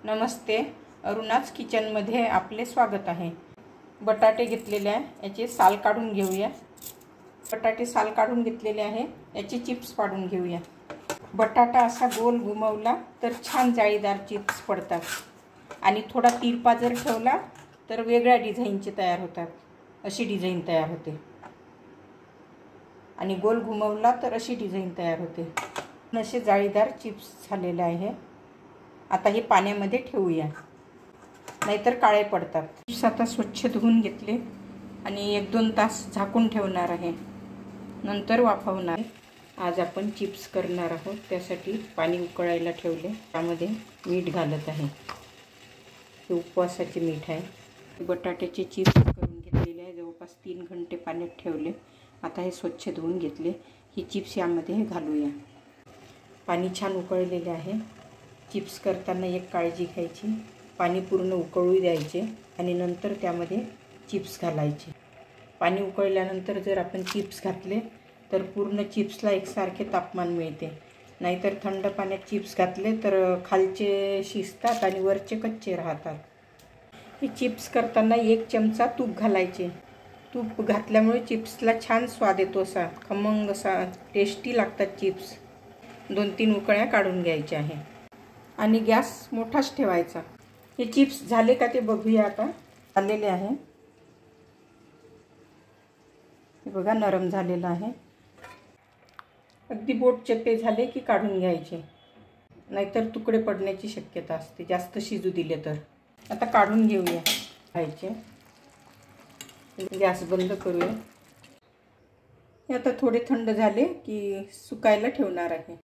नमस्ते, अरुणाच किचनमध्ये आपले स्वागत आहे। बटाटे घेतलेले आहे, याचे साल काढून घेऊया। बटाटे साल काढून घेतलेले आहे, याचे चिप्स पाडून घेऊया। बटाटा असा गोल घुमवला तर छान जाळीदार चिप्स पडतात आणि थोडा तिरपा जर ठेवला तर वेगळ्या डिझाइनचे तयार होतात। अशी डिझाइन तयार होते आणि गोल घुमवला तर अशी डिझाइन तयार होते। असे जाळीदार चिप्स झालेले आहे। आता हे पाण्यामध्ये ठेवूया, नाहीतर काळे पडतात। चिप्स आता स्वच्छ धुवून घेतले आणि 1-2 तास झाकून ठेवणार आहे, नंतर वाफवणार। आज आपण चिप्स करणार आहोत, त्यासाठी पाणी उकळायला ठेवले। त्यामध्ये मीठ घालत आहे, हे उपवासाचे मीठ आहे। बटाट्याचे चिप्स करून घेतलेले आहे, जवळपास 3 घंटे पाण्यात ठेवले। आता हे स्वच्छ धुवून घेतले, ही चिप्स यामध्ये घालूया। पाणी छान उकळलेले आहे। चिप्स करताना एक काळजी घ्यायची, पाणी पूर्ण उकळू द्यायचे आणि नंतर त्यामध्ये चिप्स घालायचे। पाणी उकळल्यानंतर जर आपण चिप्स घातले तर पूर्ण चिप्सला एकसारखे तापमान मिळते, नाहीतर थंड पाण्यात चिप्स घातले तर खालचे शिजतात आणि वरचे कच्चे राहतात। हे चिप्स करताना 1 चमचा तूप घालायचे। तूप घातल्यामुळे चिप्सला छान स्वाद येतो, असा खमंग असा टेस्टी लागतात चिप्स। 2-3 उकळ्या काढून घ्यायच्या आहे आणि गॅस मोठाच ठेवायचा। हे चिप्स झाले का ते बघूया। आता झालेले आहे, हे बघा नरम झालेलं आहे। अगदी बोट चपटे झाले की काढून घ्यायचे, नाहीतर तुकडे पडण्याची शक्यता असते जास्त शिजू दिले तर। आता काढून घेऊया खायचे। गॅस बंद करूया। हे आता थोडे थंड झाले की सुकायला ठेवणार आहे।